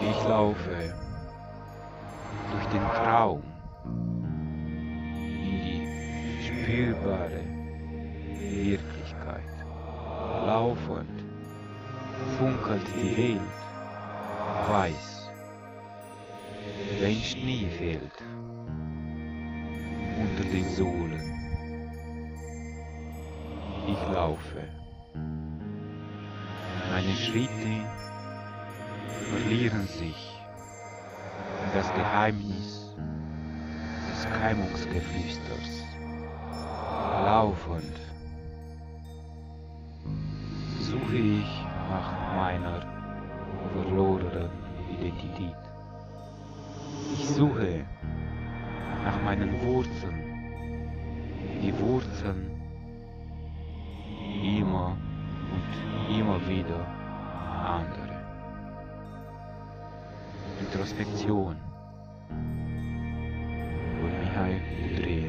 Ich laufe durch den Traum in die spürbare Wirklichkeit. Laufend funkelt die Welt weiß, wenn Schnee fällt unter den Sohlen. Ich laufe. Meine Schritte verlieren sich in das Geheimnis des Keimungsgeflüsters. Laufend suche ich nach meiner verlorenen Identität. Ich suche nach meinen Wurzeln, die Wurzeln immer und immer wieder andere. Introspektion von Michael Dreher.